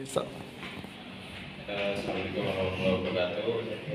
So, Assalamualaikum warahmatullahi wabarakatuh.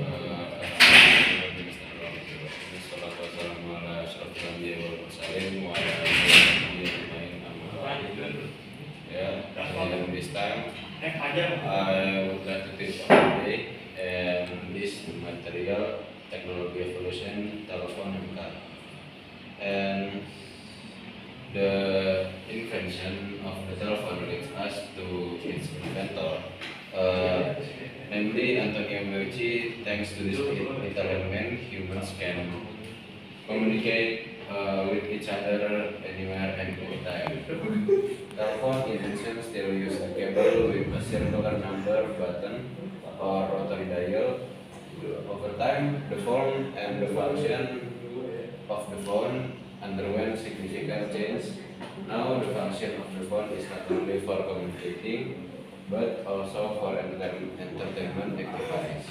Wassalatu wassalamu ala asyrofil anbiya'i wal mursalin wa ala alihi wa sahbihi ajma'in, amma ba'du. In this time, I would like to teach today this material technology evolution telephone and car. And the invention of the telephone leads us to its inventor, namely Antonio Meucci. Thanks to this intelligent man, humans can communicate with each other anywhere and anytime. Telephone invention still use a cable with a circular number button or rotary dial. Over time, the form and the function of the phone underwent significant change. Now the function of the phone is not only for communicating, but also for entertainment activities.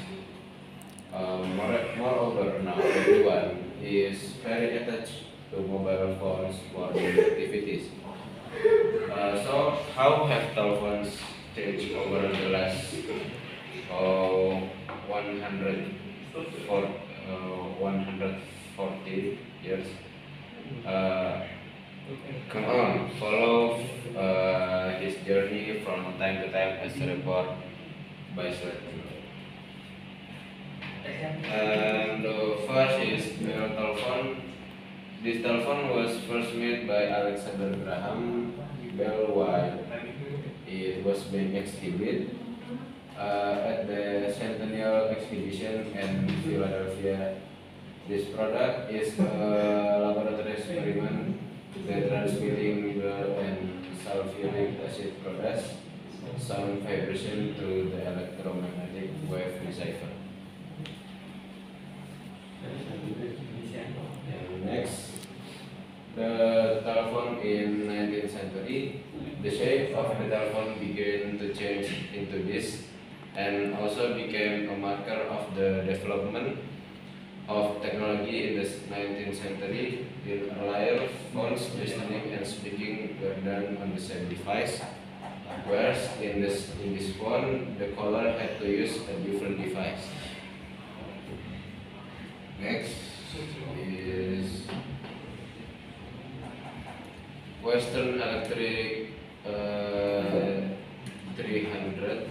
Moreover, now everyone is very attached to mobile phones for daily activities. So how have telephones changed over the last 140 years? Come on, follow his journey from time to time as a report by Sir. And the first is mirror telephone. This telephone was first made by Alexander Graham Bell while it was being exhibited at the Centennial Exhibition in Philadelphia. This product is a laboratory experiment. The transmitting mirror and sulfuric acid produce sound vibration through the electromagnetic wave receiver. And next, the telephone in 19th century. The shape of the telephone began to change into this, and also became a marker of the development of technology in the 19th century. In earlier phones, listening and speaking were done on the same device, whereas in this phone, the caller had to use a different device. Next is Western Electric 300.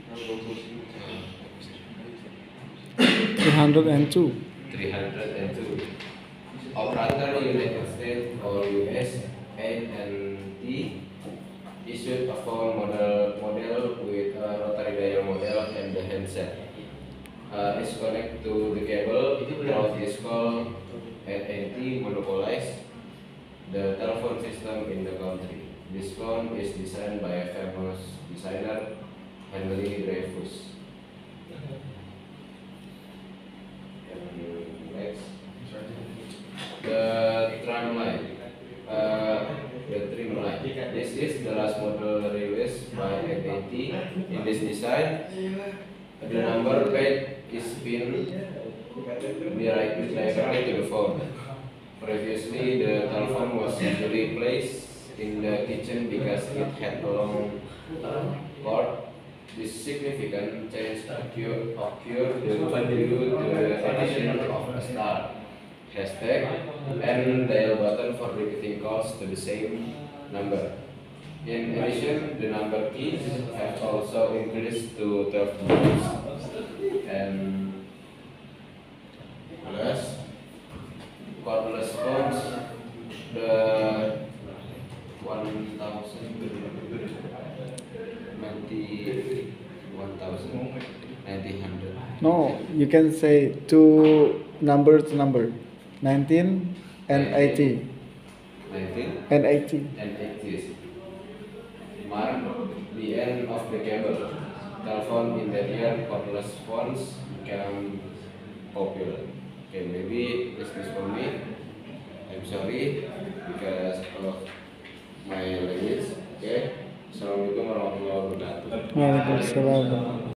302. 302. Operator United States or US AT&T issued a phone model with a rotary dial model and the handset is connected to the cable. Throughout this call, AT&T monopolized the telephone system in the country. This phone is designed by a famous designer, Henry Dreyfuss. Next, the tramline. This is the last model released by AT&T. In this design, the number pad is pinned directly to the phone. Previously, the telephone was usually placed in the kitchen because it had a long cord. This significant change occurred due to the addition of a star, hashtag, and dial button for repeating calls to the same number. In addition, the number keys have also increased to 12 digits, and plus cordless phones, the 1900. No, you can say two number to number. 19 and 80. 19 And 80. and 80s mark the end of the cable. Telephone in the year cordless phones became popular. Okay, maybe this is for me. I'm sorry because of my language. Okay, Assalamualaikum warahmatullahi wabarakatuh. Waalaikumsalam.